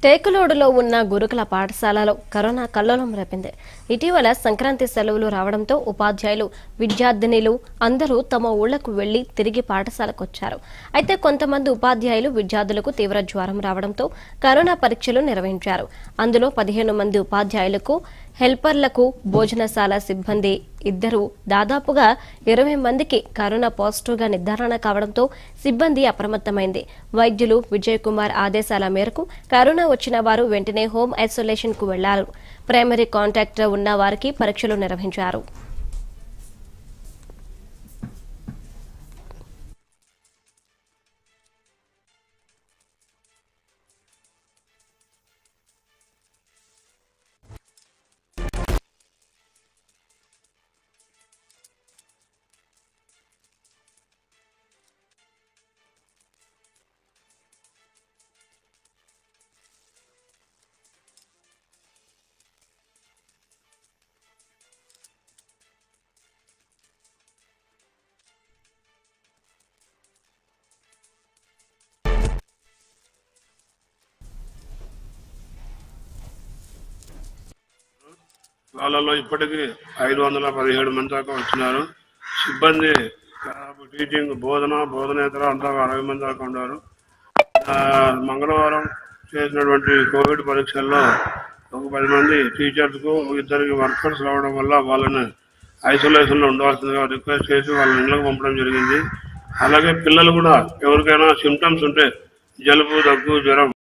టేకులోడులో ఉన్న గురుకుల పాఠశాలలో కరోనా కల్లోలం రేపింది. ఇటీవల సంక్రాంతి సెలవులు రావడంతో ఉపాధ్యాయులు, విద్యార్థినులు అందరూ తమ ఊళ్లకు వెళ్లి తిరిగి పాఠశాలకు వచ్చారు. అయితే కొంతమంది ఉపాధ్యాయులు, విద్యార్థులకు తీవ్ర జ్వరం రావడంతో కరోనా పరీక్షలు నిర్వహించారు. అందులో 15 మంది ఉపాధ్యాయులకు, హెల్పర్లకు, భోజనశాల సిబ్బంది ఇద్దరు దాదాపుగా 20 మందికి కరోనా పాజిటివ్గా నిర్ధారణ కావడంతో సిబ్బంది అప్రమత్తమైంది. వైద్యులు విజయ్ కుమార్ ఆదేశాల మేరకు కరోనా వచ్చిన వారు వెంటనే హోమ్ ఐసోలేషన్ కు వెళ్లారు. ప్రైమరీ కాంటాక్ట్ ఉన్న వారికి పరీక్షలు నిర్వహించారు. వాళ్ళలో ఇప్పటికీ 517 మంది దాకా వచ్చినారు. సిబ్బంది టీచింగ్, బోధనేతర అంతా 60 మంది దాకా ఉన్నారు. మంగళవారం చేసినటువంటి కోవిడ్ పరీక్షల్లో ఒక 10 మంది టీచర్స్కు, ఇద్దరికి వర్కర్స్ రావడం వల్ల వాళ్ళని ఐసోలేషన్లో ఉండవలసిందిగా రిక్వెస్ట్ చేసి వాళ్ళని ఇళ్ళకు పంపడం జరిగింది. అలాగే పిల్లలు కూడా ఎవరికైనా సిమ్టమ్స్ ఉంటే జలుబు, దగ్గు, జ్వరం